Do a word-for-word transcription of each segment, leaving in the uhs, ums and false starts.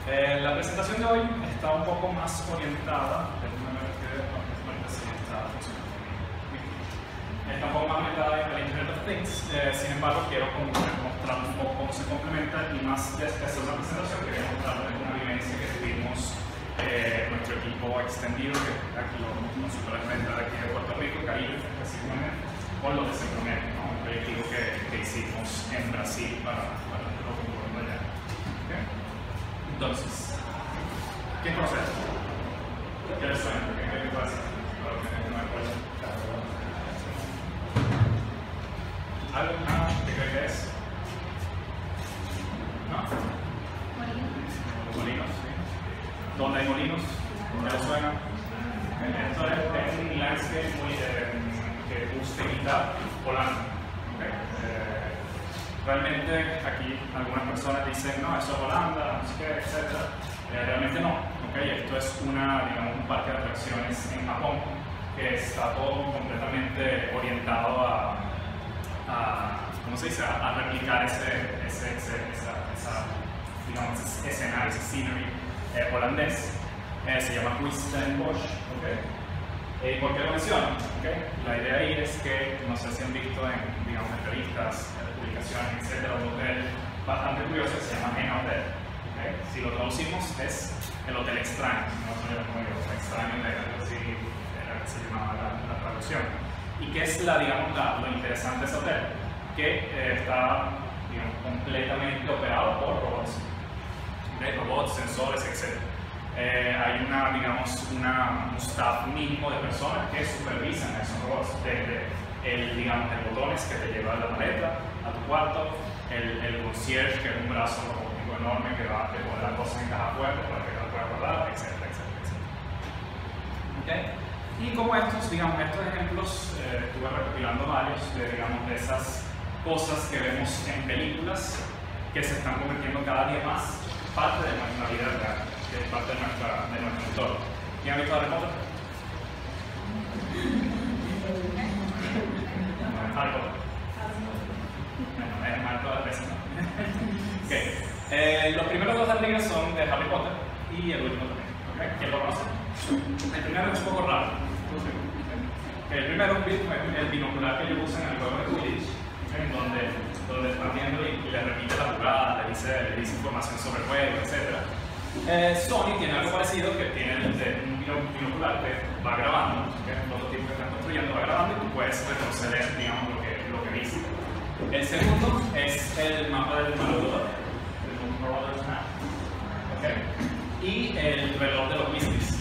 Eh, la presentación de hoy está un poco más orientada, déjame ver que ahorita sí está funcionando. Está un poco más orientada al Internet of Things, eh, sin embargo quiero mostrar un poco cómo se complementa y más de hacer una presentación quería mostrarles una vivencia que tuvimos eh, nuestro equipo extendido, que aquí los consultores de venta de aquí de Puerto Rico, Caribe específicamente, con los de Centronet, ¿no? Un proyecto que, que hicimos en Brasil para, para los consultores de allá. ¿Okay? Entonces, ¿qué proceso? ¿Qué les suena? ¿Qué pasa? Para que no me acuerdo. ¿Algo? ¿Nada? ¿Qué cree que es? ¿No? Molinos. Molinos, sí. ¿Dónde hay molinos? ¿Qué les suena? Esto es un landscape muy eh, que gusta imitar Holanda. ¿Okay? Eh, realmente aquí algunas personas dicen, no, eso es Holanda, no sé qué, etcétera. Eh, realmente no. ¿Okay? Esto es una, digamos, un parque de atracciones en Japón que está todo completamente orientado a A, ¿cómo se dice? A, a replicar ese, ese, ese, esa, esa, digamos, ese escenario, ese scenery eh, holandés. Eh, se llama Huis-ten-Bosch. ¿Okay? Eh, ¿Por qué lo menciono? ¿Okay? La idea ahí es que, no sé si han visto en, digamos, entrevistas, publicaciones, etcétera, un hotel bastante curioso que se llama En Hotel. ¿Okay? Si lo traducimos es el hotel extraño, no sé cómo digo, extraño de algo así, era que se llamaba la, la traducción. ¿Y qué es la, digamos, la, lo interesante de ese hotel? Que eh, está, digamos, completamente operado por robots. ¿Okay? Robots, sensores, etcétera. Eh, hay una, digamos, una, un staff mínimo de personas que supervisan a esos robots, desde el, digamos, el botones que te lleva la maleta a tu cuarto, el, el concierge, que es un brazo robótico enorme que va a poner las cosas en caja fuerte para que las puedas guardar, etcétera, etcétera, etcétera. ¿Okay? Y como estos, digamos, estos ejemplos, eh, estuve recopilando varios de, digamos, de esas cosas que vemos en películas que se están convirtiendo cada día más parte de nuestra vida real, que es parte de, nuestra, de nuestro entorno. ¿Quién ha visto Harry Potter? Harry Potter. Bueno, es mal todas las veces, ¿no? Okay. Eh, los primeros dos artículos son de Harry Potter y el último también. ¿Okay? ¿Quién lo conoce? El primero es un poco raro. El primero es el binocular que ellos usan en el juego de Quidditch, en donde, donde están viendo y, y le repite la jugada, le dice, le dice información sobre el juego, etcétera. Eh, Sony tiene algo parecido, que tiene un binocular que va grabando, que es un prototipo que están construyendo, va grabando y tú puedes retroceder, digamos, lo que, lo que viste. El segundo es el mapa del Marauder, el Marauder's Map, ¿okay? Y el reloj de los Weasleys.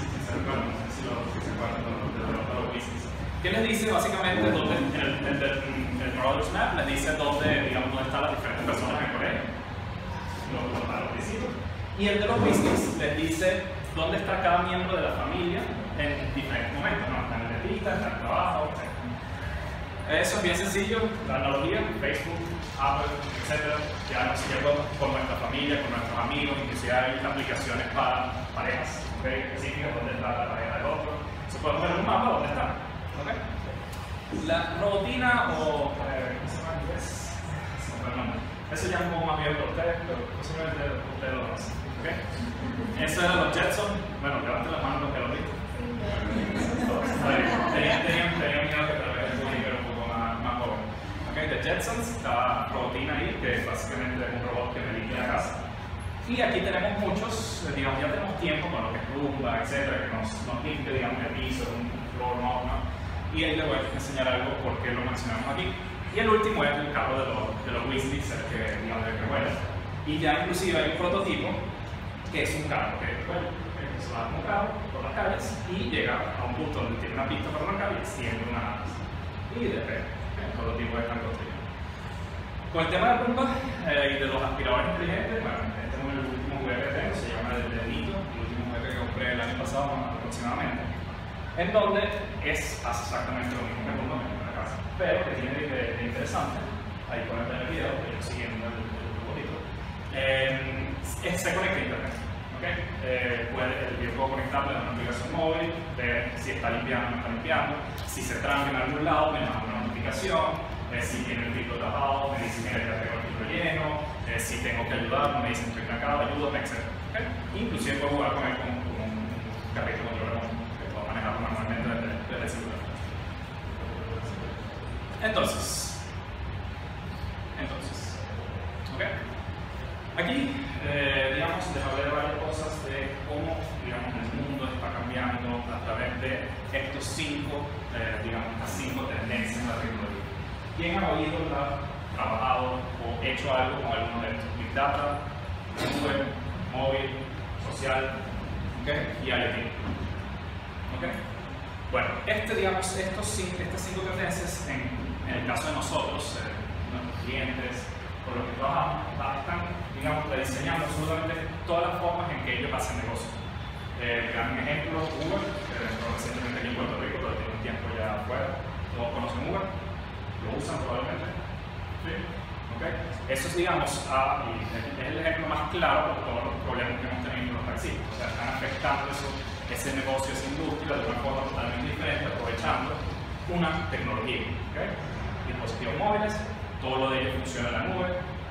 ¿Qué les dice básicamente? Dónde, en el, el, el, el Marauder's Map les dice dónde, digamos, dónde están las diferentes personas en Corea, los, los, los principios. Y el de los Weasleys les dice dónde está cada miembro de la familia en diferentes momentos, ¿no? Está en el dentista, está en el trabajo, etcétera. Eso es bien sencillo, la analogía, Facebook, Apple, etcétera. Ya nos sirve con nuestra familia, con nuestros amigos, inclusive hay aplicaciones para parejas, ¿okay? Específicas donde está la pareja del otro. Se puede poner un mapa donde está. ¿Okay? La robotina o eh, ¿cómo se llama en inglés? Eso ya es un poco más viejo para ustedes, pero posiblemente ustedes lo conocen. ¿Okay? Eso era los Jetson. Bueno, levanten las manos los que lo visten. Tenían miedo que tal vez el público era un poco más, más joven. ¿Okay? The Jetsons, está robotina ahí, que básicamente es un robot que me limpia la casa. Y aquí tenemos muchos, digamos, ya tenemos tiempo con lo que es Roomba, etcétera, que nos, nos limpia, digamos, el piso, un floor mop, ¿no? Y ahí les voy a enseñar algo por qué lo mencionamos aquí. Y el último es el carro de los, de los Weasleys, el que, digamos, el que vuela. Y ya inclusive hay un prototipo que es un carro que, bueno, que se va como un carro por las calles y llega a un punto donde tiene una pista para una calle y extiende una nave. Y depende, el prototipo están construyendo. Con el tema de Roomba eh, y de los aspiradores inteligentes, bueno, este es el último juguete que tengo, se llama el de Nito, el último juguete que compré el año pasado aproximadamente, en donde es, hace exactamente lo mismo que Roomba en la casa, pero que tiene de, de interesante, ahí pueden ver el video, que yo siguiendo el, el robotito, eh, es, se conecta a internet. ¿Okay? Eh, puede, el video puedo conectarlo a una aplicación móvil, ver si está limpiando o no está limpiando, si se tranca en algún lado, me manda una notificación. Eh, si tiene el filtro tapado, me dice, mira, ya tengo el filtro lleno, eh, si tengo que ayudar, me dicen estoy trancado, ayúdame, etcétera. ¿Okay? Inclusive puedo jugar con él con, con un carrito de control remoto, que puedo manejarlo manualmente desde, desde el celular. Entonces, entonces, ¿ok? Aquí, eh, digamos, les hablé de varias cosas de cómo, digamos, el mundo está cambiando a través de estos cinco, eh, digamos, estas cinco tendencias de la tecnología. ¿Quién ha oído, la, trabajado o hecho algo con alguno de estos? Big Data, nube, móvil, social, ¿okay? Y IoT. ¿Okay? Bueno, este, digamos, estos, estas cinco tendencias, en, en el caso de nosotros, eh, nuestros clientes, con los que trabajamos, están, digamos, rediseñando absolutamente todas las formas en que ellos hacen negocio. Eh, gran ejemplo, Uber, que entró recientemente aquí en Puerto Rico, pero tiene un tiempo ya afuera. Todos conocen Uber, lo usan probablemente. ¿Sí? ¿Okay? Eso es, digamos, a, y es el ejemplo más claro de todos los problemas que hemos tenido con los taxistas. O sea, están afectando eso, ese negocio, esa industria de una forma totalmente diferente, aprovechando una tecnología. ¿Okay? Dispositivos móviles, todo lo de ellos funciona en la nube,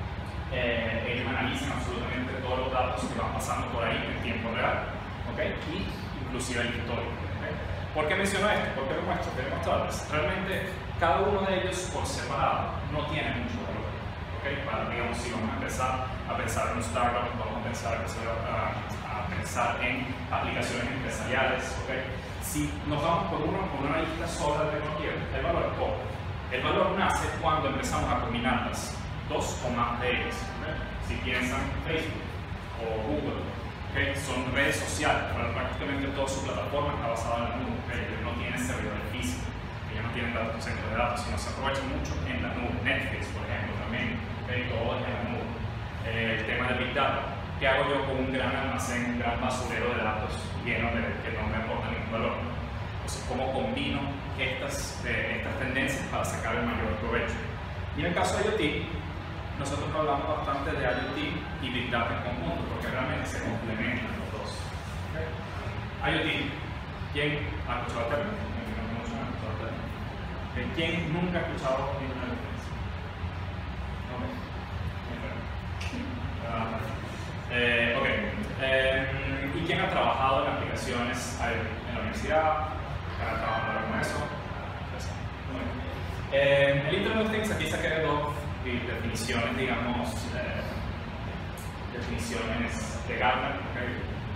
eh, ellos analizan absolutamente todos los datos que van pasando por ahí en tiempo real, ¿okay? Y inclusive el histórico. ¿Okay? ¿Por qué menciono esto? ¿Por qué lo muestro? Queremos mostrarles. Realmente cada uno de ellos por separado no tiene mucho valor. ¿Okay? Para, digamos, si vamos a empezar a pensar en un startup, vamos a pensar, a, a pensar en aplicaciones empresariales. ¿Okay? Si nos vamos por, uno, por una lista sola de tecnología, el valor es poco. El valor nace cuando empezamos a combinarlas, dos o más de ellas. ¿Okay? Si piensan Facebook o Google, ¿okay? Son redes sociales, pero prácticamente toda su plataforma está basada en la nube. ¿Okay? Ellos no tienen servidores físicos, ellos no tienen datos, centros de datos, sino se aprovechan mucho en la nube. Netflix, por ejemplo, también, ¿okay? Todo es en la nube. Eh, el tema de Big Data, ¿qué hago yo con un gran almacén, un gran basurero de datos lleno de que no me aporta ningún valor? Entonces, ¿cómo combino estas, eh, estas tendencias para sacar el mayor provecho? Y en el caso de IoT, nosotros hablamos bastante de IoT y Big Data en conjunto, porque realmente se complementan los dos. ¿Okay? IoT, ¿quién ha escuchado el término? ¿Okay? ¿Quién nunca ha escuchado Internet of Things? Okay. Eh, ok. Eh, ¿Y quién ha trabajado en aplicaciones en la universidad? ¿Quién ha trabajado con eso? Eh, el Internet of Things, aquí saqué dos definiciones, digamos, eh, definiciones de Gartner, ¿okay?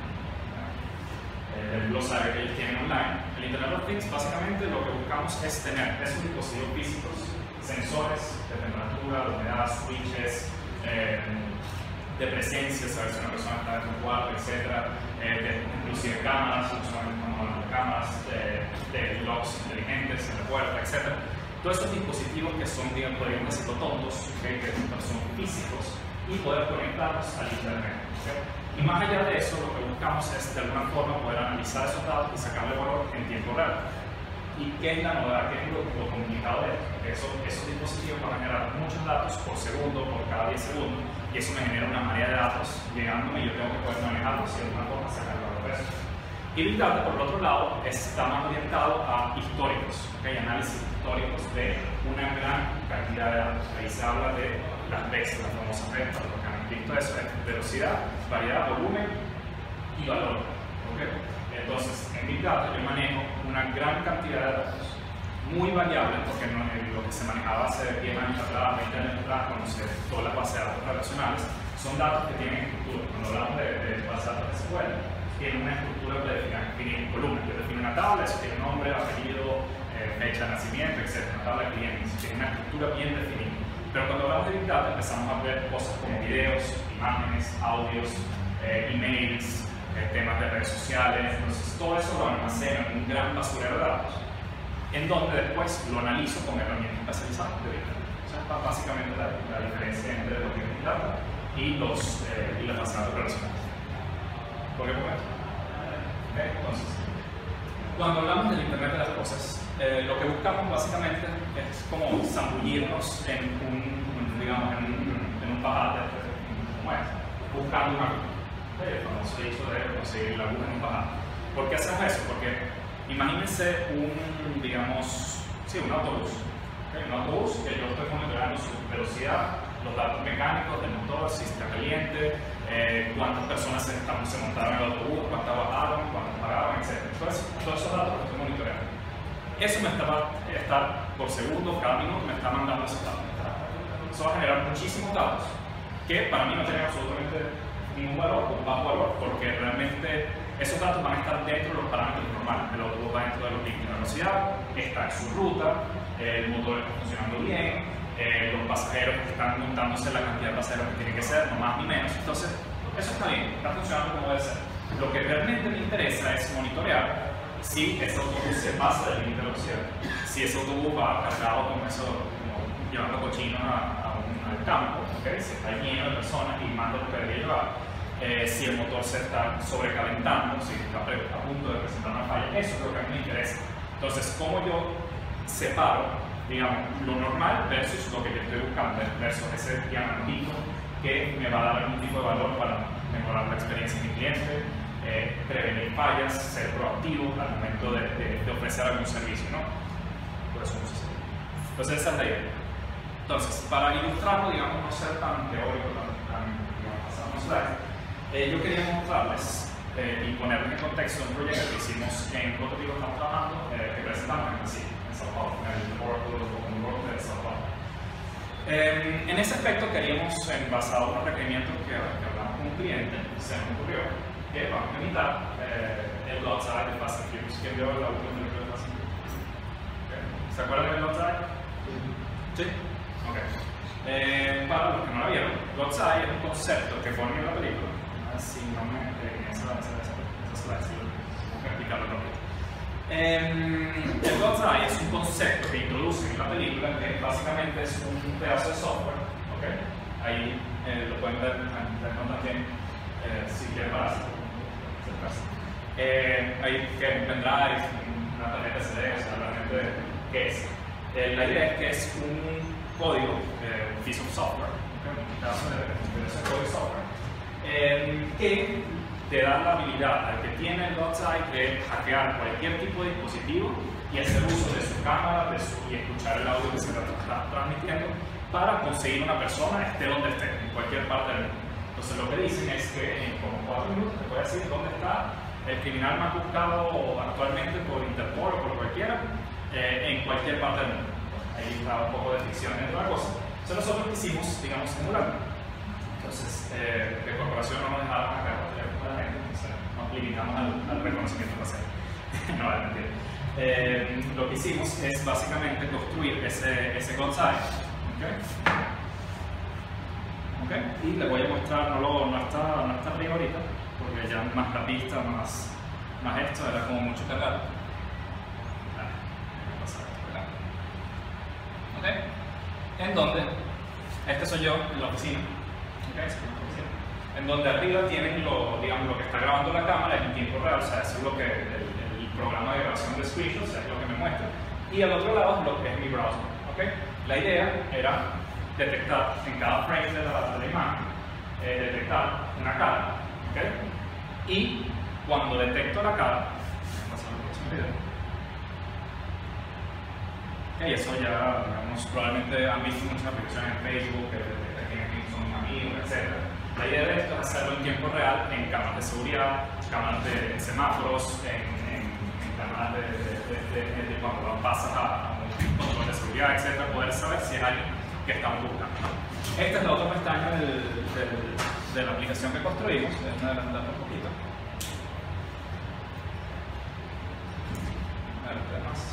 eh, el glosario que ellos tienen online. El Internet of Things, básicamente, lo que buscamos es tener esos dispositivos físicos, sensores de temperatura, de humedad, switches, eh, de presencia, saber si una persona está dentro de un cuarto, etcétera, eh, de, inclusive cámaras, usualmente estamos hablando de cámaras, de, de locks inteligentes en la puerta, etcétera. Todos estos dispositivos que son, digamos, podríamos decirlo tontos, ¿okay? Que son físicos, y poder conectarlos al Internet. ¿Okay? Y más allá de eso, lo que buscamos es de alguna forma poder analizar esos datos y sacarle valor en tiempo real. ¿Y qué es la novedad? ¿Qué es lo, lo complicado de esto? Porque eso, esos dispositivos van a generar muchos datos por segundo, por cada diez segundos, y eso me genera una marea de datos llegándome y yo tengo que poder manejarlos y de alguna forma sacar valor de eso. Y Big Data, por el otro lado, está más orientado a históricos, ¿okay? Análisis históricos de una gran cantidad de datos. Ahí se habla de las veces, las famosas veces, para los que han visto eso, es velocidad, variedad, volumen y valor. ¿Okay? Entonces, en Big Data yo manejo una gran cantidad de datos, muy variables, porque no, lo que se manejaba hace diez años atrás, veinte años atrás, cuando se todas las bases de datos relacionales, son datos que tienen estructura. Cuando hablamos de, de bases de datos de S Q L, tienen una estructura predefinida en columnas. Yo defino una tabla, eso tiene nombre, apellido, eh, fecha de nacimiento, etcétera. Una tabla de clientes, tiene una estructura bien definida. Pero cuando hablamos de Big Data empezamos a ver cosas como videos, imágenes, audios, eh, emails, eh, temas de redes sociales. Entonces todo eso lo almacena en un gran basurero de datos, en donde después lo analizo con herramientas especializadas de Big Data. O sea, básicamente la, la diferencia entre lo que es Big Data y, los, eh, y las bases de datos relacionales. ¿Por qué por esto? Okay, entonces, cuando hablamos del Internet de las Cosas, eh, lo que buscamos básicamente es como zambullirnos en un, digamos, en un, en un pajar como es, buscando una luz. El famoso dicho de conseguir la luz en un pajar. ¿Por qué hacemos eso? Porque imagínense un, digamos, sí, un autobús. ¿Okay? Un autobús que yo estoy monitoreando su velocidad, los datos mecánicos del motor, si está caliente, eh, cuántas personas se, están, se montaron en el autobús, cuántas bajaron, cuántas pagaron, etcétera. Entonces, todos esos datos los estoy monitoreando. Eso me está, está por segundo, cada minuto me está mandando esos datos. Eso va a generar muchísimos datos que para mí no tienen absolutamente ningún valor o bajo valor, porque realmente esos datos van a estar dentro de los parámetros normales. El autobús va dentro de los límites de velocidad, está en su ruta, el motor está funcionando bien, eh, los pasajeros están montándose la cantidad de pasajeros que tienen que ser, no más ni menos. Entonces, eso está bien, está funcionando como debe ser. Lo que realmente me interesa es monitorear si ese autobús se pasa del límite de velocidad, si ese autobús va cargado con eso, como llevando cochinos a, a un, al campo, ¿okay? Si está lleno de personas y manda lo que debería llevar, eh, si el motor se está sobrecalentando, si está a punto de presentar una falla, eso es lo que a mí me interesa. Entonces, ¿cómo yo separo, digamos, lo normal versus lo que yo estoy buscando, versus ese diamantito que me va a dar algún tipo de valor para mejorar la experiencia de mi cliente, eh, prevenir fallas, ser proactivo al momento de, de, de ofrecer algún servicio, ¿no? Por eso no se sabe. Entonces, esa es la idea. Entonces, para ilustrarlo, digamos, no ser tan teórico, tan, tan digamos, pasado en slide, eh, yo quería mostrarles eh, y ponerles en contexto un proyecto que hicimos en prototipo que estamos trabajando, eh, que presentamos en sí, en Sao Paulo, en el Oracle de Sao Paulo. Eh, en ese aspecto queríamos, en basado en los requerimientos que, que hablamos con un cliente, se me ocurrió que vamos a imitar eh, el outside de Fast and Furious. ¿Quién vio la última película de Fast and Furious? Okay. ¿Se acuerdan del outside? Sí. Ok. Eh, para los que no la vieron, outside es un concepto que ponen en la película. Así no me en esa, esa, esa, esa slide, si tengo que explicarlo rápido. Eh, el outside es un concepto que introducen en la película que básicamente es un pedazo de software. Okay. Ahí eh, lo pueden ver, ver también eh, si quieren pararse. Eh, hay que un pendrive, una tarjeta C D, o sea, realmente, ¿qué es? Eh, la idea es que es un código, eh, un piece of software, ¿okay? Un caso de, de ese código de software, eh, que te da la habilidad al que tiene el outside de hackear cualquier tipo de dispositivo y hacer uso de su cámara de su, y escuchar el audio que se está transmitiendo para conseguir una persona, esté donde esté, en cualquier parte del mundo. Entonces lo que dicen es que en como cuatro minutos te puede decir dónde está el criminal más buscado actualmente por Interpol o por cualquiera, eh, en cualquier parte del mundo. Ahí está un poco de ficción dentro de la cosa. Entonces nosotros quisimos, digamos, simularlo. Entonces, eh, de corporación no nos dejaron acá con la gente, entonces nos limitamos al, al reconocimiento facial. No, es mentira. Eh, lo que hicimos es básicamente construir ese, ese outside. ¿Okay? Okay. Y les voy a mostrar, no, lo, no, está, no está arriba ahorita, porque ya más la pista, más, más esto, era como mucho cargar. Okay. En donde, este soy yo en la oficina, okay. En donde arriba tienen lo, digamos, lo que está grabando la cámara en tiempo real, o sea, eso es lo que el, el programa de grabación de screenshots, es lo que me muestra, y al otro lado es lo que es mi browser. Okay. La idea era detectar en cada frame de la, de la imagen, eh, detectar una cara, ¿okay? Y cuando detecto la cara, okay, eso ya, digamos, probablemente han visto muchas aplicaciones en Facebook que detectan quiénes son amigos, etcétera. La idea de esto es hacerlo en tiempo real en cámaras de seguridad, cámaras de semáforos, en, en, en cámaras de, de, de, de, de cuando pasas a, a un control de seguridad, etcétera, poder saber si es alguien que estamos buscando. Esta es la otra pestaña del, del, de la aplicación que construimos. Déjenme adelantar un poquito. A ver, más.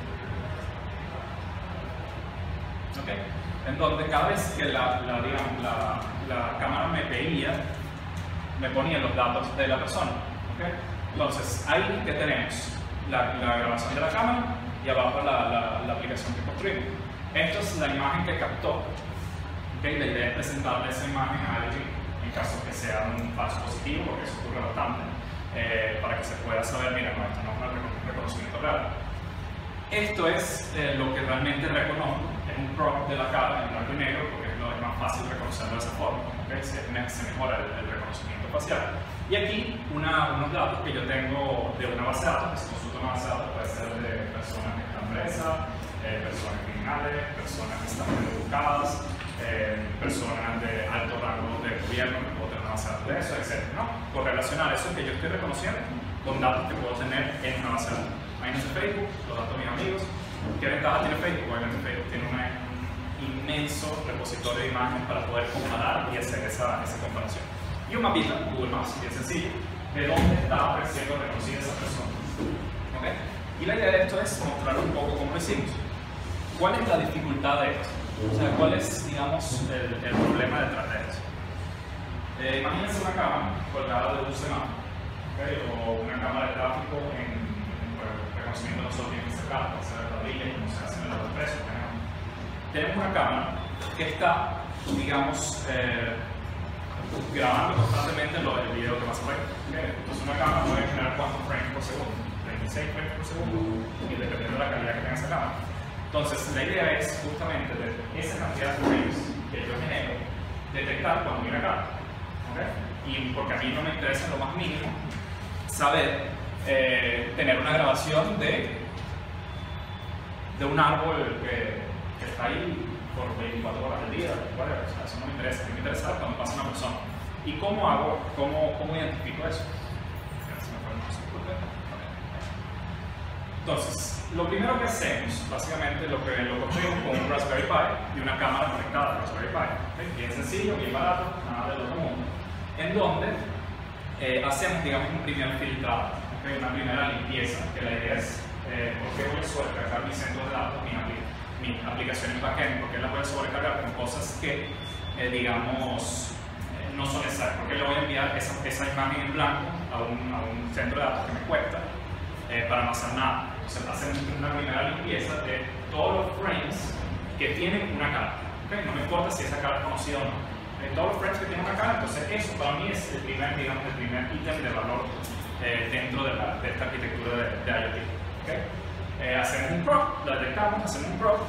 Okay. En donde cada vez que la, la, digamos, la, la cámara me veía, me ponía los datos de la persona. Okay. Entonces, ahí que tenemos la, la grabación de la cámara y abajo la, la, la aplicación que construimos. Esto es la imagen que captó. Okay. La idea es presentarle esa imagen a alguien en caso que sea un falso positivo, porque eso ocurre bastante, eh, para que se pueda saber, mira, no, esto no es un reconocimiento real. Esto es eh, lo que realmente reconozco, es un crop de la cara en blanco y negro, porque es, lo, es más fácil reconocerlo de esa forma. Okay. Se, se mejora el, el reconocimiento facial. Y aquí una, unos datos que yo tengo de una base de datos, que se consulta una base de datos, puede ser de personas que están presas, Eh, personas criminales, personas que están buscadas, eh, personas de alto rango de gobierno que puedo tener una base de datos de eso, etcétera, ¿no? Correlacionar eso que yo estoy reconociendo con datos que puedo tener en una base de datos. Imagínense Facebook, los datos de mis amigos. ¿Qué ventaja tiene Facebook? Obviamente Facebook tiene un inmenso repositorio de imágenes para poder comparar y hacer esa, esa comparación. Y un mapita, Google Maps, bien sencillo, de dónde está siendo reconocida esa persona. ¿Okay? Y la idea de esto es mostrar un poco cómo lo hicimos. ¿Cuál es la dificultad de esto? O sea, ¿cuál es, digamos, el, el problema detrás de esto? Eh, imagínense una cámara colgada de un semáforo, ¿okay? O una cámara de tráfico en, en bueno, reconocimiento no solo tiene que ser cámara, puede ser de tablilla, como se hace en el expreso. Tenemos una cámara que está, digamos, eh, grabando constantemente lo del video que vas a ver. ¿Okay? Entonces una cámara puede generar cuántos frames por segundo, veintiséis frames por segundo, y dependiendo de la calidad que tenga esa cámara. Entonces la idea es justamente de esa cantidad de frames que yo genero, detectar cuando viene acá. ¿Okay? Y porque a mí no me interesa en lo más mínimo saber eh, tener una grabación de, de un árbol que, que está ahí por veinticuatro horas al día, whatever. O sea, eso no me interesa, a mí me interesa cuando pasa una persona. ¿Y cómo hago, cómo, cómo identifico eso? Entonces, lo primero que hacemos, básicamente lo que lo construimos con un Raspberry Pi y una cámara conectada al Raspberry Pi. ¿Okay? Bien sencillo, bien barato, nada del otro mundo. En donde eh, hacemos, digamos, un primer filtrado, ¿okay? Una primera limpieza, que la idea es, eh, ¿por qué voy a sobrecargar mis centros de datos, mi, mi aplicación en backend? ¿Por qué las voy a sobrecargar con cosas que, eh, digamos, eh, no son necesarias? ¿Por qué le voy a enviar esa, esa imagen en blanco a un, a un centro de datos que me cuesta eh, para no hacer nada? Entonces, hacemos una primera limpieza de todos los frames que tienen una cara. ¿Okay? No me importa si esa cara es conocida o no. En todos los frames que tienen una cara, entonces eso para mí es el primer, digamos, el primer ítem de valor eh, dentro de, la, de esta arquitectura de, de IoT. ¿Okay? Eh, hacemos un prop, lo detectamos, hacemos un prop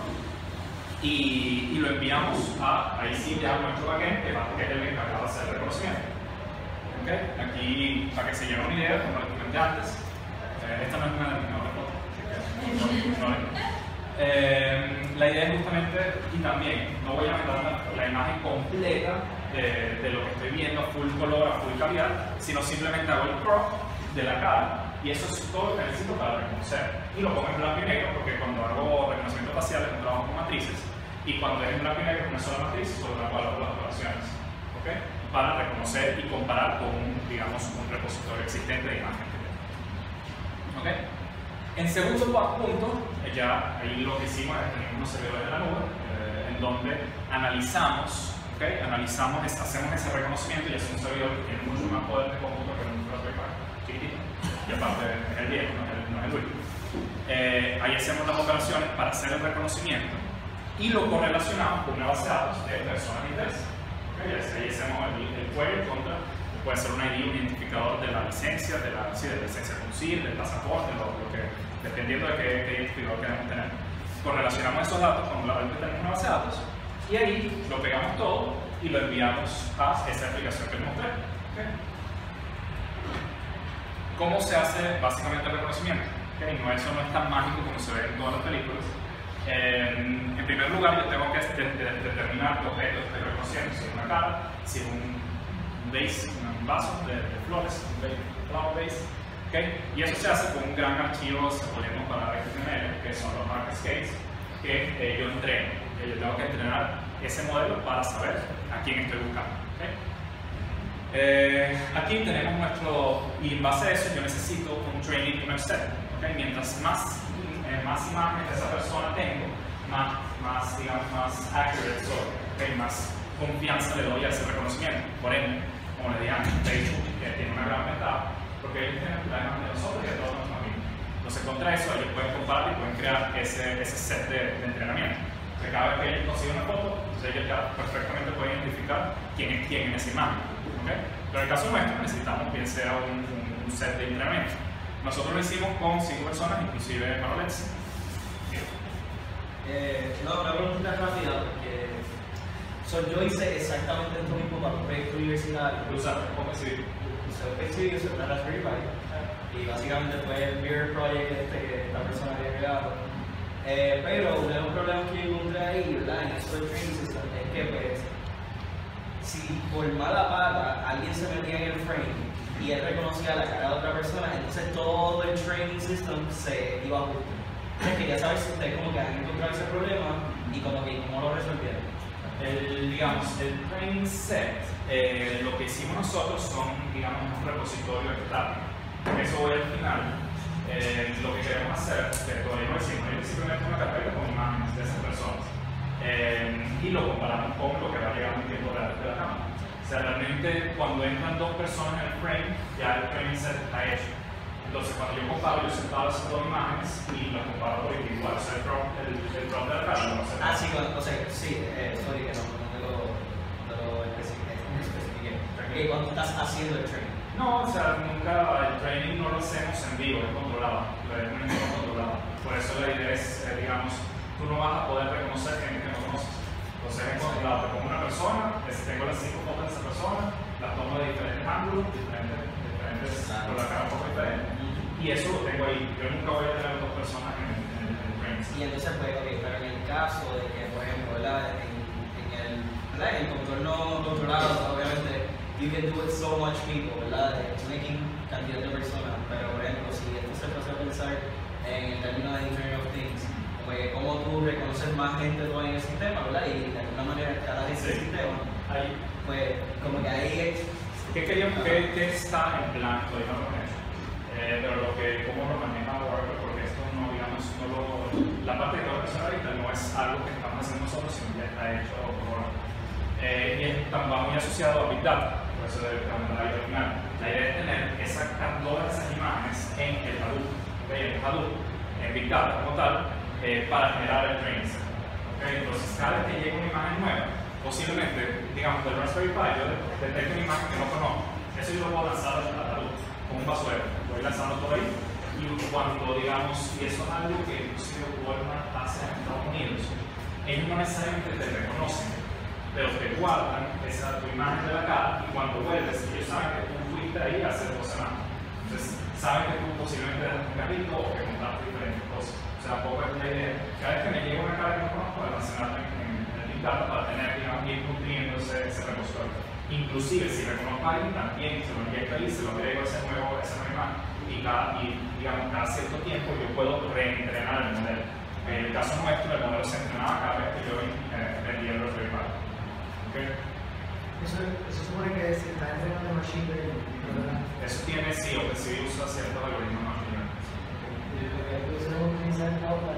y, y lo enviamos a, ahí sí ya nuestro backend, que es el encargado de hacer el reconocimiento. ¿Okay? Aquí, para que se lleven una idea, como les comenté antes, eh, esta no es una de mis mejores fotos, así que no, no, no. Eh, la idea es justamente, y también no voy a mandar la, la imagen completa de, de lo que estoy viendo a full color, a full calidad, sino simplemente hago el crop de la cara y eso es todo lo que necesito para reconocer. Y lo pongo en blanco y negro porque cuando hago reconocimiento facial es un trabajo con matrices y cuando es en blanco y negro es una sola matriz sobre la cual hago las operaciones, ¿okay? Para reconocer y comparar con, digamos, un repositorio existente de imagen que tengo. ¿Okay? En segundo punto, ya ahí lo que hicimos es tener unos servidores de la nube, eh, en donde analizamos, ¿okay? analizamos hacemos ese reconocimiento y es un servidor que tiene mucho más poder de cómputo que un Raspberry Pi, chiquitito, y aparte es el viejo, no es el, no es el último. Eh, ahí hacemos las operaciones para hacer el reconocimiento y lo correlacionamos con una base de datos de personas de interés. ¿Okay? Ahí hacemos el, el query contra. Puede ser un I D, un identificador de la licencia, de la, sí, de la licencia de conducir, del pasaporte, lo, lo que, dependiendo de qué, qué identificador queremos tener. Correlacionamos esos datos con la que tenemos una base de datos y ahí lo pegamos todo y lo enviamos a esa aplicación que les mostré. ¿Okay? ¿Cómo se hace básicamente el reconocimiento? ¿Okay? No, eso no es tan mágico como se ve en todas las películas. Eh, en primer lugar, yo tengo que de, de, de determinar qué objeto estoy reconociendo, si es una cara, si es un base, un vaso de, de flores, un flower base, ¿okay? Y eso se hace con un gran archivo, se ponemos para X M L, que son los market scales, que eh, yo entreno, que yo tengo que entrenar ese modelo para saber a quién estoy buscando. ¿Okay? Eh, aquí tenemos nuestro, y en base a eso yo necesito un training image set. ¿Okay? Mientras más, eh, más imágenes de esa persona tengo, más, más, digamos, más accurate soy, ¿okay? Más confianza le doy a ese reconocimiento. Por ende, como les dije antes, Facebook que tiene una gran ventaja porque ellos tienen la imagen de nosotros y de todos nuestros amigos. Entonces, contra eso, ellos pueden comparar y pueden crear ese, ese set de, de entrenamiento. Entonces, cada vez que ellos consiguen una foto, entonces ellos ya perfectamente pueden identificar quién es quién en esa imagen. ¿Okay? Pero en el caso nuestro, necesitamos bien sea un, un, un set de entrenamiento. Nosotros lo hicimos con cinco personas, inclusive Marolets. Eh, no, una pregunta rápida, porque so, yo hice exactamente esto mismo para un proyecto universitario. ¿Lo usaste? ¿Cómo decidí? Usé un P C y usé una Raspberry Pi. Y básicamente fue el Mirror Project este que esta persona había creado. Eh, pero uno de los problemas que yo encontré ahí, ¿verdad? En esto del training system es que, pues, si por mala paga alguien se metía en el frame y él reconocía la cara de otra persona, entonces todo el training system se iba a ajustar. Entonces quería saber si ustedes como que han encontrado ese problema y como que cómo lo resolvieron. El, digamos, el training set, eh, lo que hicimos nosotros son, digamos, un repositorio estático. Eso voy al final. Eh, lo que queremos hacer, que todavía no hicimos, es simplemente una carpeta con imágenes de esas personas. Eh, y lo comparamos con lo que va llegando en tiempo real de la cámara. O sea, realmente cuando entran dos personas en el frame, ya el training set está hecho. Entonces, cuando yo comparo, yo separo esas dos imágenes y las comparo por individual. O sea, el drop, el, el drop de la cámara no se Ah, sí, cuando, o sea, sí, eh, sorry que no, no te lo, te lo especifiqué. Eh, cuando estás haciendo el training. No, o sea, nunca, el training no lo hacemos en vivo, es controlado, es un entorno controlado. Por eso la idea es, eh, digamos, tú no vas a poder reconocer gente que no conoces. Entonces es controlado, te pongo una persona, tengo las cinco fotos de esa persona, las tomo de diferentes ángulos, diferentes, diferentes con la cara un poco diferente. Y eso lo tengo ahí, yo nunca voy a tener dos personas en, en, en el training. Y entonces, pues, ok, pero en el caso de que, por ejemplo, ¿verdad? En, en el, ¿verdad? En el contorno controlado, obviamente, you can do it so much people, ¿verdad? Making cantidad de personas, pero por ejemplo, si esto se pasa a pensar en el término de Internet of Things, como que cómo tú reconoces más gente todavía en el sistema, ¿verdad? Y de alguna manera escalar ese Sí. sistema, Ahí. pues como que ahí es... ¿Qué, queríamos, qué, ¿Qué está en plan? Todavía no lo hemos hecho. Eh, pero lo que, cómo lo maneja Oracle, porque esto no, digamos, no lo, la parte que voy a mencionar ahorita no es algo que estamos haciendo nosotros, sino ya está hecho por Oracle. Eh, y está muy asociado a Big Data. Por eso debe comentar ahí al final. La idea es tener esa, todas esas imágenes en el Hadoop, ¿okay? En el Hadoop, en Big Data como tal, eh, para generar el training set. ¿Okay? Entonces, cada vez que llega una imagen nueva, posiblemente, digamos, del Raspberry Pi, yo detecto una imagen que no conozco. Eso yo lo puedo lanzar al Hadoop con un basurero. Voy lanzando por ahí. Y cuando, digamos, y eso es algo que inclusive Walmart hace en Estados Unidos, ellos no necesariamente te reconocen, pero te guardan esa tu imagen de la cara y cuando vuelves, ellos saben que tú fuiste ahí hace dos semanas. Entonces, saben que tú posiblemente dejaste un carrito o que compraste diferentes cosas. O sea, poco es la idea. Cada vez que me llega una cara que no conozco, almacenarla en, en, en el Big Data para tener, digamos, ir nutriendo ese, ese repositorio. Inclusive, si reconozco a alguien, también se lo inyecto ahí, se lo agrego ese nuevo, esa nueva imagen. Y, cada, y, digamos, cada cierto tiempo yo puedo reentrenar el modelo. En el caso nuestro, el modelo se entrenaba cada vez que yo eh, vendía el Raspberry Pi. Okay. Eso, eso supone que si está entrenando machine learning, ¿verdad? Eso tiene, sí, o que sí usa ciertos algoritmos machine learning. Porque eso lo utilizar para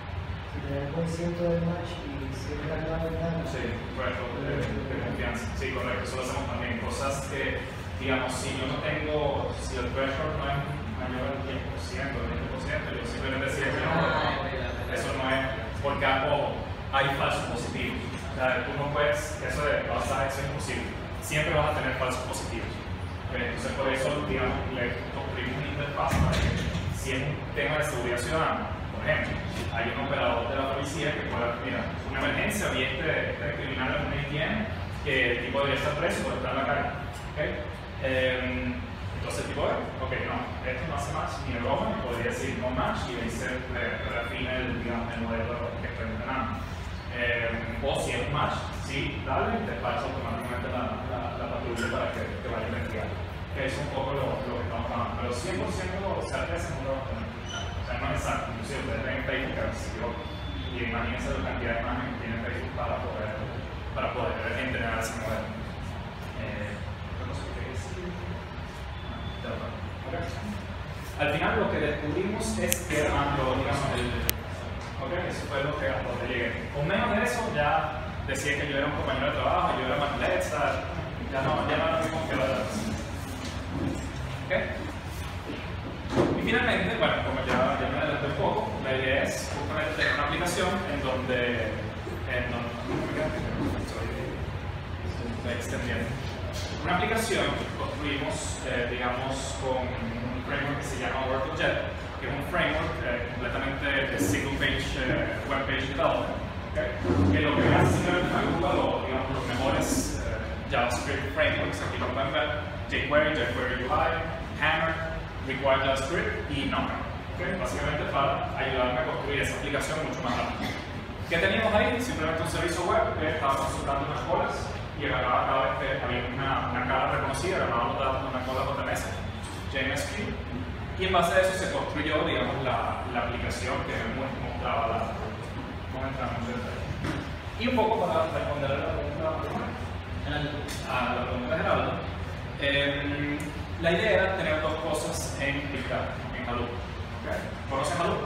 si tener consciente del match y siempre la verdad. Sí, correcto, de, de confianza. Sí, correcto, eso lo hacemos también. Cosas que, digamos, si yo no tengo, si el threshold no es mayor al diez por ciento, el veinte por ciento, yo simplemente decía que no, eso no es, porque ojo, hay falsos positivos. O sea, tú no puedes, eso de pasar, eso es imposible. Siempre vas a tener falsos positivos. Okay, entonces, por eso, digamos, le construimos una interfaz para que, si es un tema de seguridad ciudadana, por ejemplo, hay un operador de la policía que pueda, mira, una emergencia, vi este, este criminal en un A T M que el tipo debería estar preso por estar en la calle. Okay? Eh, entonces, el tipo de, ok, no, esto no hace match ni broma, y podría decir no match y ahí se refina el, digamos, el modelo que estoy entrenando. Eh, o si es un match, sí, dale y despacha automáticamente la, la, la patrulla para que te vaya a investigar. Que es un poco lo, lo que estamos hablando. Pero cien por ciento certeza no lo vamos a tener. O sea, no es exacto. Inclusive ustedes ven Facebook, a ver si yo, y imagínense la cantidad de imágenes que tiene Facebook para poder, para poder entrenar ese modelo. Eh, no sé qué decir. Okay. Al final lo que descubrimos es que lo, digamos, el ok, eso fue lo que a donde llegué. Con menos de eso ya decía que yo era un compañero de trabajo, yo era más lexa, ya no, ya no era lo mismo que la verdad. ¿Ok? Y finalmente, bueno, como ya, ya me adelanté un poco, la idea es justamente tener una aplicación en donde, en donde estoy, estoy extendiendo. Una aplicación que construimos, eh, digamos, con un framework que se llama OracleJet, que es un framework eh, completamente de single page, eh, web page development, ¿okay? Que lo que hace simplemente agrupa lo, digamos, los mejores eh, JavaScript frameworks, aquí lo pueden ver, jQuery, jQuery U I, Hammer, Required JavaScript y Number. ¿okay? Básicamente para ayudarme a construir esa aplicación mucho más rápido. ¿Qué teníamos ahí? Simplemente un servicio web que estaba consultando unas colas y agarraba cada vez que había una, una cara reconocida, agarraba los datos de una cola J M S, J M S Q, y en base a eso se construyó, digamos, la, la aplicación que mostraba la. Vamos a entrar en detalle. Y un poco para responder a la pregunta a la pregunta de Geraldo, eh, la idea era tener dos cosas en Big Data, en Hadoop. ¿Okay? ¿Conocen Hadoop?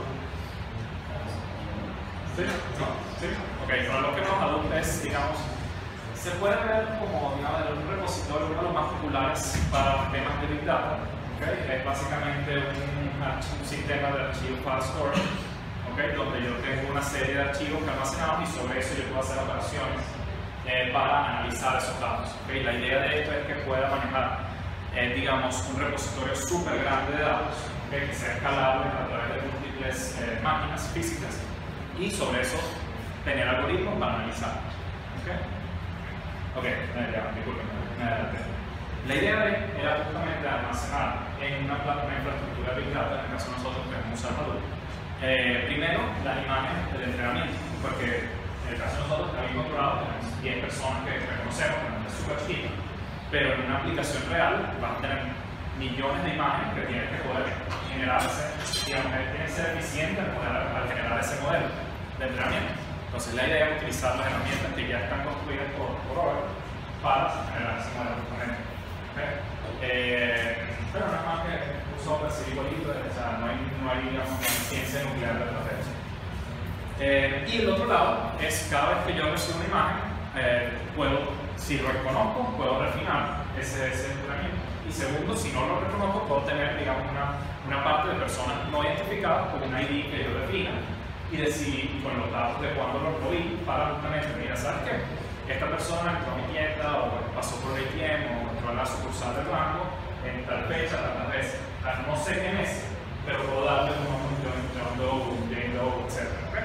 ¿Sí? ¿Sí? ¿Sí? Ok, para los que no, Hadoop es, digamos, se puede ver como, digamos, un repositorio, uno de los más populares para temas de Big Data. ¿Okay? Es básicamente un, un sistema de archivos file storage, ¿okay? Donde yo tengo una serie de archivos que almacenados y sobre eso yo puedo hacer operaciones eh, para analizar esos datos. ¿Okay? La idea de esto es que pueda manejar, eh, digamos, un repositorio súper grande de datos, ¿okay? Que sea escalable a través de múltiples eh, máquinas físicas y sobre eso tener algoritmos para analizar. ¿Okay? Ok, ya, disculpen, me adelanté. La idea de, era justamente almacenar en una, una infraestructura Big Data, en el caso de nosotros que hemos usado Hadoop, eh, primero las imágenes del entrenamiento, porque en el caso de nosotros está bien controlado, tenemos diez personas que reconocemos, que es súper chiquito, pero en una aplicación real vas a tener millones de imágenes que tienes que poder generarse, digamos, tiene que ser eficiente al, poder, al generar ese modelo de entrenamiento. Entonces la idea es utilizar las herramientas que ya están construidas por, por Oracle para generar ese modelo justamente. ¿Okay? Eh, pero no es más que un software civil igualito, o sea, no hay, no hay digamos, ciencia nuclear detrás de eso. Eh, y el otro lado es cada vez que yo recibo una imagen, eh, puedo, si lo reconozco, puedo refinar ese, ese entrenamiento. Y segundo, si no lo reconozco, puedo tener digamos, una, una parte de personas no identificadas con un I D que yo defina y decidir con los datos de cuándo lo vi para justamente, mira, ¿sabes qué? Esta persona entró a mi tienda o pasó por el A T M o entró a la sucursal del banco en tal fecha, tantas veces. No sé quién es, pero puedo darle un nombre, John Doe, Jane Doe, etcétera. ¿Okay?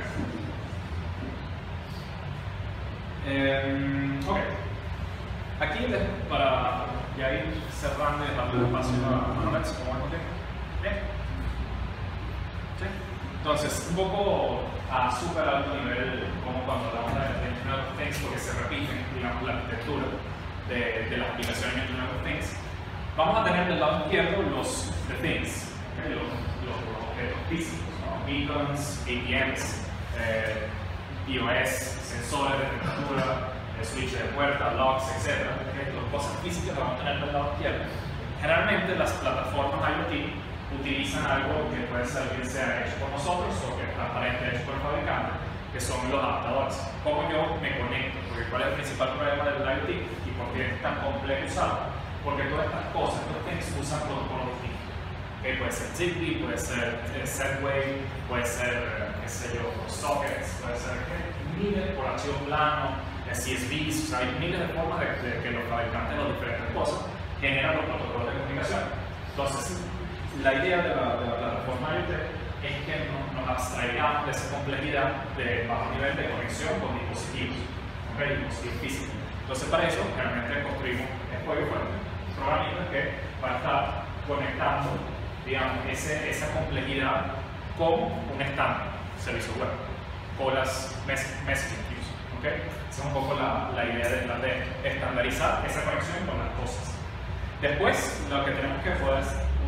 Eh, ok. Aquí, para ya ir cerrando y dejarle el espacio a Manuel, ¿cómo va contigo? ¿Bien? ¿Sí? Entonces, un poco a súper alto nivel, como cuando hablamos de Internet of Things, porque se repiten, digamos, la arquitectura de, de las aplicaciones de Internet of Things. Vamos a tener del lado izquierdo los the things, ¿okay? los, los, los objetos físicos, ¿no? Beacons, A T Ms, eh, P O S, sensores de temperatura, eh, switch de puerta, locks, etcétera. ¿Okay? Las cosas físicas las vamos a tener del lado izquierdo. Generalmente las plataformas IoT utilizan algo que puede ser bien sea hecho por nosotros o que es transparente hecho por el fabricante, que son los adaptadores. ¿Cómo yo me conecto? Porque ¿cuál es el principal problema del IoT y por qué es tan complejo usarlo? Porque todas estas cosas, estos things usan protocolos distintos. ¿Okay? Puede ser Zigbee, puede ser eh, Z-Wave, puede ser, eh, qué sé yo, sockets, puede ser ¿qué? miles por archivo plano, eh, C S Vs, o sea, hay miles de formas de, de que los fabricantes de las diferentes cosas generan los protocolos de comunicación. Entonces, la idea de la, de la plataforma IoT es que nos, nos abstraigamos de esa complejidad de bajo nivel de conexión con dispositivos, ¿okay? Dispositivos físicos. Entonces, para eso, realmente construimos el código fuente, programas que van a estar conectando, digamos, ese, esa complejidad con un estándar, servicio web, o las messaging queues, ¿okay? Esa es un poco la, la idea de, de estandarizar esa conexión con las cosas. Después, lo que tenemos que poder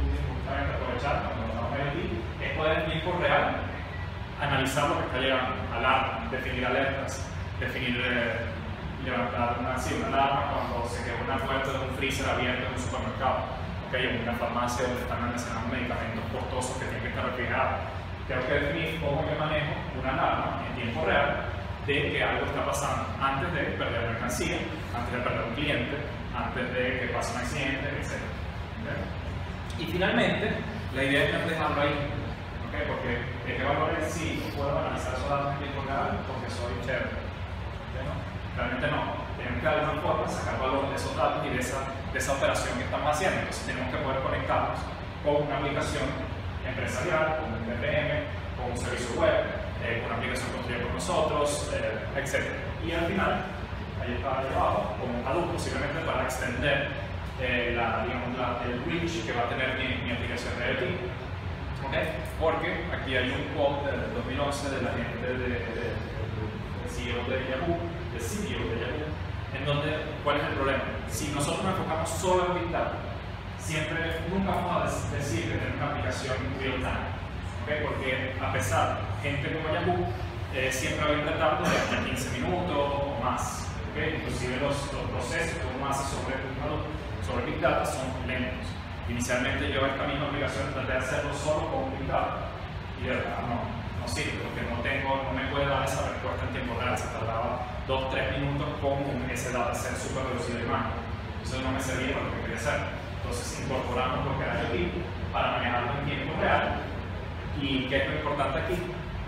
aprovechar cuando estamos ahí es poder en tiempo real analizar lo que está llegando, alarma, definir alertas, definir, eh, levantar una, sí, una alarma cuando se queda una puerta de un freezer abierto en un supermercado, ¿okay? En una farmacia donde están almacenando medicamentos costosos que tienen que estar refrigerados. Tengo que definir cómo yo manejo una alarma en tiempo real de que algo está pasando antes de perder mercancía, antes de perder un cliente, antes de que pase un accidente, etcétera. ¿Okay? Y finalmente, la idea es no dejarlo ahí, ¿okay? Porque ¿de qué valor es si puedo analizar esos datos en tiempo real? Porque soy chévere. ¿Okay? ¿No? Realmente no. Tenemos que de alguna forma sacar valor de esos datos y de esa, de esa operación que estamos haciendo. Entonces tenemos que poder conectarnos con una aplicación empresarial, con un V P M, con un servicio web, eh, con una aplicación construida por nosotros, eh, etcétera. Y al final, ahí está ahí abajo, con un Hadoop posiblemente para extender Eh, la, digamos, la, el reach que va a tener mi, mi aplicación de IoT. ¿Okay? Porque aquí hay un quote del dos mil once de la gente de, de, de, del C E O de Yahoo, del C E O de Yahoo, en donde, ¿cuál es el problema? Si nosotros nos enfocamos solo en Big Data, siempre, nunca vamos a decir que tenemos una aplicación real time, ¿okay? Porque a pesar, gente como Yahoo eh, siempre va a ir tratando de hasta quince minutos o más, ¿okay? Inclusive los, los procesos que uno hace sobre, sobre Big Data son lentos. Inicialmente yo esta misma aplicación traté de hacerlo solo con Big Data y de verdad no, no sirve porque no, tengo, no me puede dar esa respuesta en tiempo real, se tardaba dos tres minutos con un S dataset super velocidad de imagen. Eso no me servía para lo que quería hacer. Entonces incorporamos lo que hay aquí para manejarlo en tiempo real. ¿Y qué es lo importante aquí?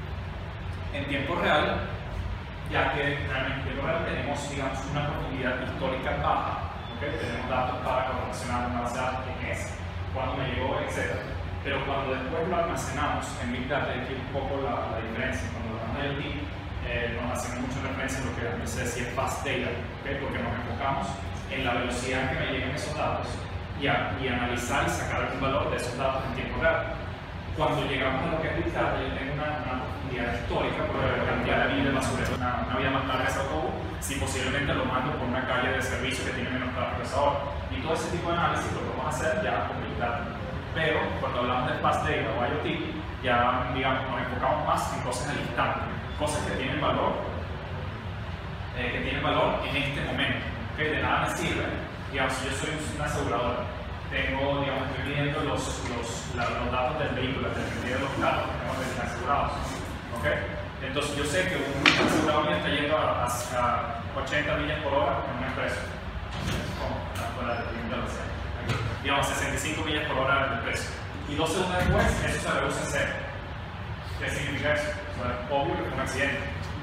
En tiempo real, ya que realmente en tiempo real tenemos, digamos, una profundidad histórica baja. ¿Okay? Tenemos datos para correlacionar una base de datos, quién es, cuándo me llegó, etcétera. Pero cuando después lo almacenamos en Big Data, y aquí un poco la, la diferencia, cuando hablamos de I O T, eh, nos hacemos mucha referencia a lo que antes se decía fast data, ¿okay? Porque nos enfocamos en la velocidad que me llegan esos datos y, a, y analizar y sacar algún valor de esos datos en tiempo real. Cuando llegamos a lo que es Big Data, yo tengo una, una profundidad histórica por la cantidad de vida de basurero, una, una vida más larga de ese autobús, si posiblemente lo mando por una calle de servicio que tiene menos tráfico a esa hora. Y todo ese tipo de análisis lo podemos hacer ya con Big Data. Pero cuando hablamos de Fast Data o I O T, ya digamos, nos enfocamos más en cosas al instante, cosas que tienen valor, eh, que tienen valor en este momento. ¿Okay? De nada me sirve, digamos, si yo soy una aseguradora, tengo, digamos, estoy midiendo los, los, la, los datos del vehículo, estoy midiendo los datos que tengo de asegurados. ¿Okay? Entonces yo sé que un asegurado mío está yendo a, a, a ochenta millas por hora en una empresa. Como fuera de aquí, digamos sesenta y cinco millas por hora del precio. Y dos segundos después, eso se reduce en cero. ¿Qué significa eso? O sea, es obvio que fue un accidente.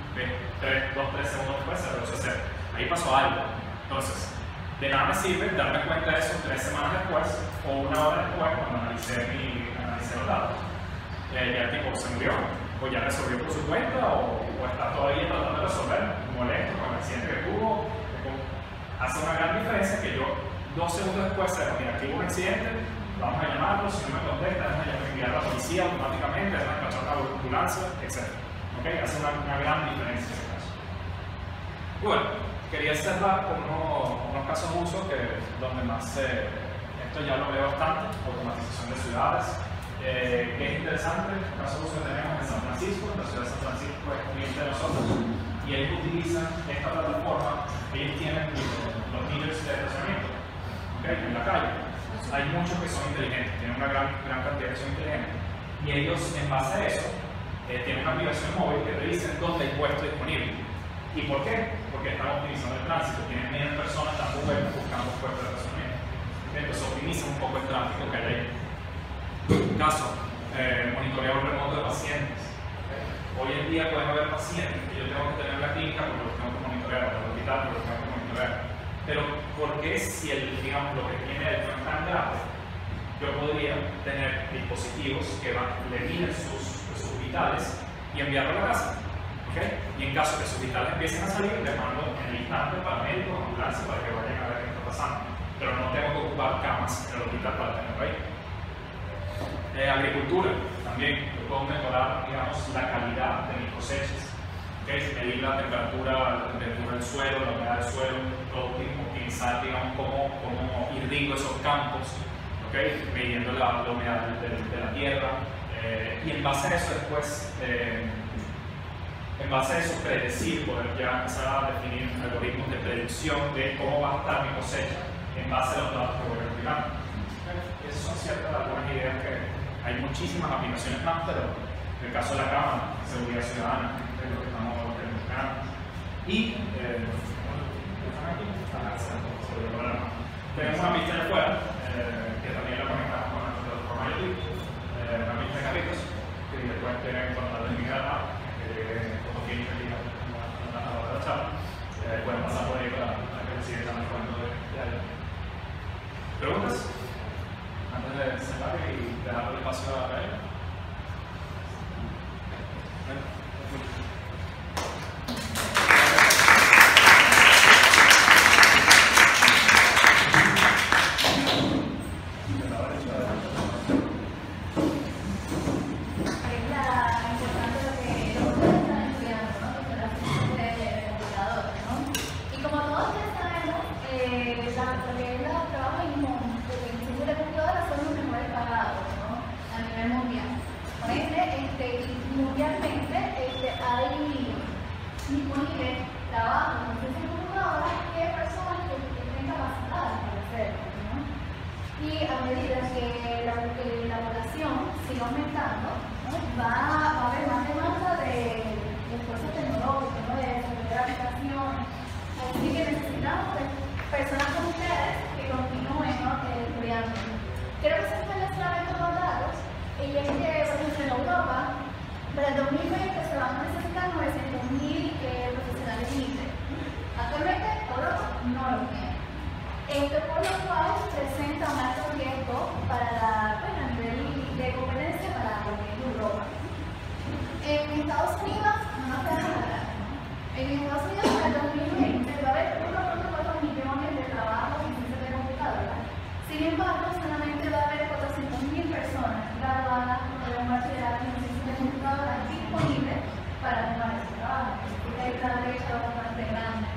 dos tres segundos después se reduce a cero. Ahí pasó algo. Entonces, de nada me sirve darme cuenta de eso tres semanas después o una hora después cuando analicé, mi, analicé los datos. Eh, ya el tipo se murió, o ya resolvió por su cuenta, o, o está todavía tratando de resolver, molesto con el accidente que tuvo. Hace una gran diferencia que yo dos segundos después se mira, aquí hubo un accidente, vamos a llamarlo, si no me contesta, vamos a enviar a la policía automáticamente, vamos a despachar una ambulancia, etcétera. ¿Okay? Hace una, una gran diferencia en ese caso. Bueno, quería cerrar con unos, unos casos de uso que donde más eh, esto ya lo veo bastante, automatización de ciudades. Eh, que es interesante, el caso de uso que tenemos en San Francisco, la ciudad de San Francisco es cliente de nosotros, y ellos utilizan esta plataforma, ellos tienen los meters de estacionamiento, ¿okay? En la calle. Hay muchos que son inteligentes, tienen una gran, gran cantidad que son inteligentes, y ellos en base a eso eh, tienen una aplicación móvil que te dice dónde hay puesto disponible. ¿Y por qué? Porque están optimizando el tránsito, tienen menos personas dando vueltas buscando puestos de estacionamiento. Entonces optimiza un poco el tráfico que hay ahí. Caso, eh, monitoreo remoto de pacientes. Hoy en día pueden haber pacientes que yo tengo que tener en la clínica porque los tengo que monitorear, o en el hospital porque los tengo que monitorear. Pero, ¿por qué si el, digamos, lo que tiene el no es tan grave, yo podría tener dispositivos que van, le miden sus, sus vitales y enviarlo a la casa? ¿Okay? Y en caso que sus vitales empiecen a salir, les mando en el instante para médicos, ambulancia, para que vayan a ver qué está pasando. Pero no tengo que ocupar camas en el hospital para tenerlo ahí. Eh, agricultura, también yo puedo mejorar, digamos, la calidad de mis cosechas, ¿okay? Medir la temperatura, la temperatura del suelo, la humedad del suelo, optimizar, digamos, cómo, cómo irrigo esos campos, ¿okay? Midiendo la, la humedad de, de, de la tierra, eh, y en base a eso después, eh, en base a eso predecir, poder ya empezar a definir algoritmos de predicción de cómo va a estar mi cosecha en base a los datos que voy recopilando. ¿Okay? Esas son ciertas algunas ideas que hay muchísimas aplicaciones más, pero en el caso de la Cámara, seguridad ciudadana, es lo que estamos buscando. Y eh, tenemos una pista de afuera, eh, que también la conectamos con nuestro programa de YouTube, eh, una pista de carritos, que después tienen control de migrar, que llegue como quien aquí a la hora de la charla. Eh, pueden pasar por ahí para, para que sigan dando cuenta de, de ahí. ¿Preguntas? Antes de cerrar y dejar el espacio a Rafael. va, va a haber más demanda de, de esfuerzos tecnológicos, ¿no? De desarrollar aplicaciones. Así que necesitamos pues, personas como ustedes que continúen, ¿no? eh, estudiando. Quiero que se estén solamente los datos, y es que, por ejemplo, en Europa, para el dos mil veinte se van a necesitar novecientos mil eh, profesionales libres. Actualmente Europa no lo tiene. Esto por lo cual presenta un alto riesgo para la, bueno, a nivel de competencia para lo que es Europa. En Estados Unidos no nos queda nada. En Estados Unidos para el dos mil veinte va a haber uno punto cuatro millones de trabajos en ciencias de computadora. Sin embargo, solamente va a haber cuatrocientas mil personas graduadas de un bachillerato en ciencias de computadora disponibles para tomar ese trabajo. Así que hay una brecha bastante grande.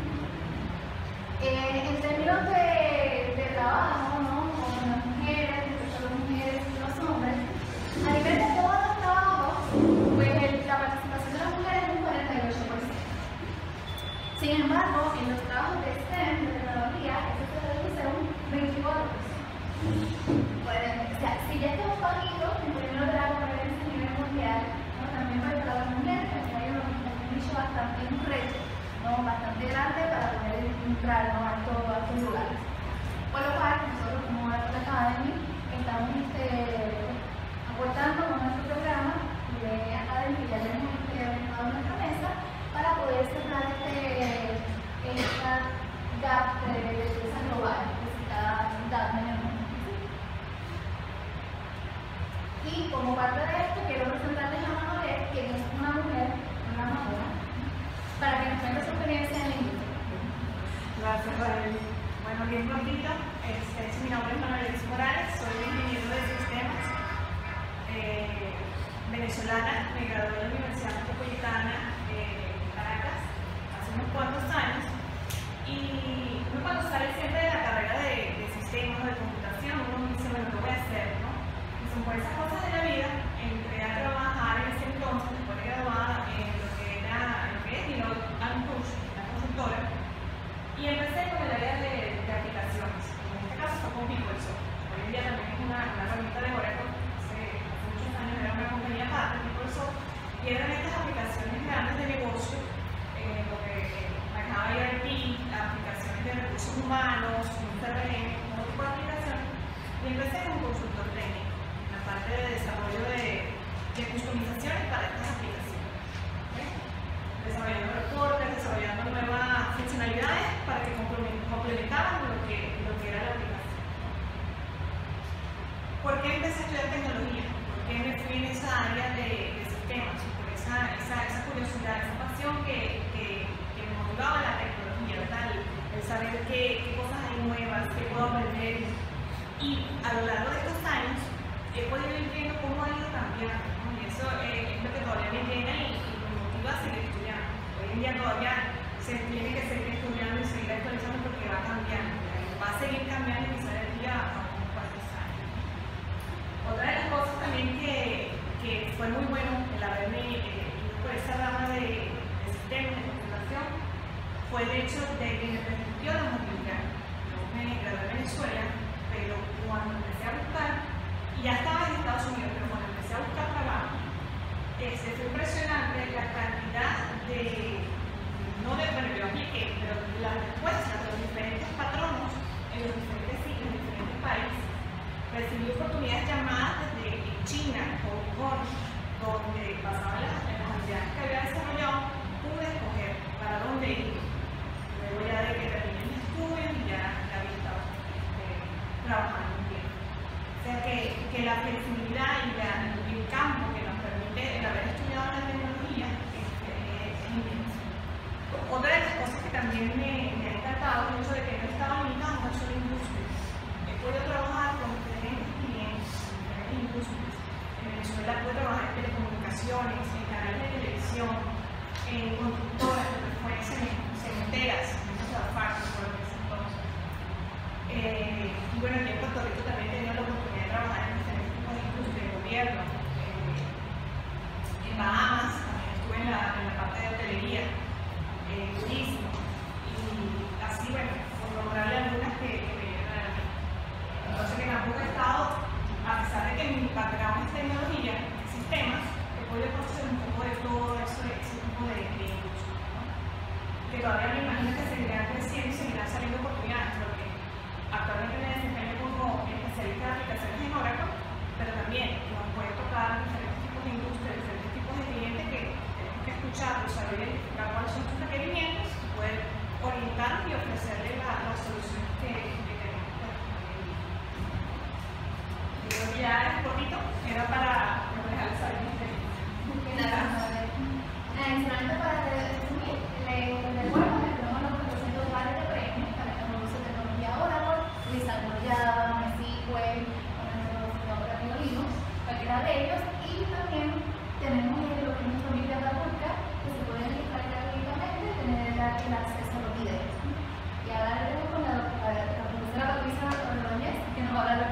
Eh, en términos de, de trabajo, ¿no? Con las mujeres, respecto a las mujeres y los hombres, a nivel de todos los trabajos, pues el, la participación de las mujeres es un cuarenta y ocho por ciento. Sin embargo, en los trabajos de STEM, de tecnología, eso se reduce a un veinticuatro por ciento. Bueno, o sea, si ya estamos bajitos en términos de la competencia a nivel mundial, ¿no? También para las mujeres, pues hay un, un nicho bastante, un reto, ¿no? Bastante grande para poder entrar, ¿no? a, estos, a estos lugares. Por lo cual, nosotros como Art Academy estamos este, aportando con nuestro programa de Academy, que ya tenemos implementado en nuestra mesa, para poder cerrar este, esta gap de belleza global que se está dando en el mundo. Y como parte de esto, quiero presentarles a Manuel, que es una mujer, una madura, para que nos cuente su experiencia en la industria. Gracias, Valeria. Bueno, bien cortito, este, mi nombre es Manuel Morales, soy ingeniero de sistemas, eh, venezolana, me gradué de la Universidad Metropolitana de Caracas hace unos cuantos años, y uno cuando sale siempre de la carrera de, de sistemas o de computación, uno dice, bueno, ¿qué voy a hacer? ¿No? Y son por esas cosas de la vida, entré a trabajar en ese entonces, después de graduada, en lo que era, en lo que es Deloitte and Touche, la consultora, y empecé con el área de, de aplicaciones. En este caso fue con Microsoft. Hoy en día también es una, una herramienta de Oracle. Hace, hace muchos años era una compañía aparte, Microsoft, y eran estas aplicaciones grandes de negocio, eh, lo que eh, manejaba I R P, aplicaciones de recursos humanos, un C R M, todo tipo de aplicaciones. Y empecé como consultor técnico, en la parte de desarrollo de, de customizaciones para estas aplicaciones. ¿Okay? Desarrollando reportes, desarrollando nuevas funcionalidades para que complementaran lo que, lo que era la aplicación. ¿Por qué empecé a estudiar tecnología? ¿Por qué me fui en esa área de, de sistemas? Por esa, esa, esa curiosidad, esa pasión que, que, que me motivaba la tecnología, ¿verdad? El, el saber qué, qué cosas hay nuevas, qué puedo aprender. Y a lo largo de estos años he podido ir viendo cómo ha ido cambiando, ¿no? Y eso eh, es lo que todavía me llena y, y me motiva a seguir estudiando. Hoy en día todavía se tiene que seguir estudiando y seguir actualizando porque va cambiando, va a seguir cambiando y quizá de día a unos cuantos años. Otra de las cosas también que, que fue muy bueno el haberme eh, ido por esa rama de, de sistemas de computación fue el hecho de que me permitió la movilidad. Yo me gradué en Venezuela, pero cuando empecé a buscar, y ya estaba en Estados Unidos, pero cuando empecé a buscar trabajo, este, fue impresionante la cantidad de, no de, bueno, yo apliqué, pero las respuestas de los diferentes patronos en los diferentes sitios, en diferentes países. Recibí oportunidades llamadas desde China, Hong Kong, donde pasaban las, las habilidades que había desarrollado, pude escoger para dónde ir. Luego ya de que terminé mis estudios y ya, ya había estado eh, trabajando un tiempo. O sea que, que la flexibilidad y la, el campo que nos permite el haber estudiado la tecnología es, es, es inmenso. Otra de las cosas que también me, me ha encantado es el hecho de que no estaba limitado a una sola industria. He podido trabajar con diferentes clientes, con diferentes industrias. En Venezuela pude trabajar en telecomunicaciones, en canales de televisión, en constructoras, lo que fue cementeras, muchos trabajos por ese entonces. Eh, y bueno, aquí en Puerto Rico también he tenido la oportunidad de trabajar en diferentes tipos de industria, de gobierno. Eh, en Bahamas, también estuve en la, en la parte de hotelería. Eh, turismo, y así, bueno, por nombrarle algunas que, que me llegan a mí. Entonces, que en ambos estados, a pesar de que mi background es tecnología, existe sistemas, he podido conocer un poco de todo eso, de ese tipo de, de industria, ¿no? Que todavía me imagino que seguirán creciendo y seguirán saliendo oportunidades, porque actualmente me desempeño como especialista de aplicaciones en Oracle, pero también nos puede tocar diferentes tipos de industria, diferentes tipos de clientes que tenemos que escuchar, saber identificar cuáles son sus requerimientos y poder orientar y ofrecerle la, las soluciones que, que queremos. Creo que ya es poquito, era para reflejar esa experiencia. Adicionalmente, para resumir, le recuerdo que tenemos los cuatrocientos dólares de premios para que nos use tecnología Oracle, utilizando Java, MySQL, con nuestro sistema operativo Linux, cualquiera de ellos, y también tenemos lo que es nuestra biblioteca pública, que se puede descargar gratuitamente y tener el acceso a los videos. Y ahora le dejo con la, la, la profesora Patricia Ordóñez, que nos va a hablar de